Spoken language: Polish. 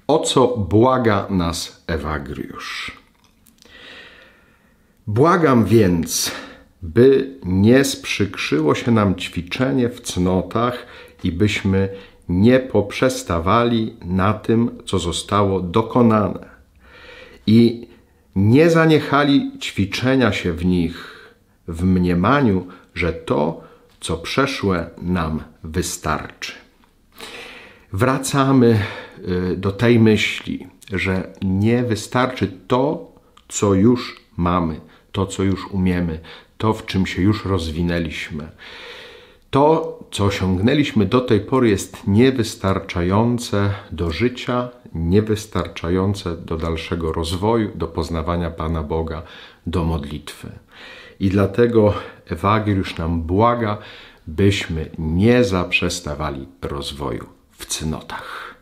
O co błaga nas Ewagriusz? Błagam więc, by nie sprzykrzyło się nam ćwiczenie w cnotach i byśmy nie poprzestawali na tym, co zostało dokonane i nie zaniechali ćwiczenia się w nich w mniemaniu, że to, co przeszłe, nam wystarczy. Wracamy do tej myśli, że nie wystarczy to, co już mamy, to, co już umiemy, to, w czym się już rozwinęliśmy. To, co osiągnęliśmy do tej pory, jest niewystarczające do życia, niewystarczające do dalszego rozwoju, do poznawania Pana Boga, do modlitwy. I dlatego Ewagriusz nam błaga, byśmy nie zaprzestawali rozwoju w cnotach.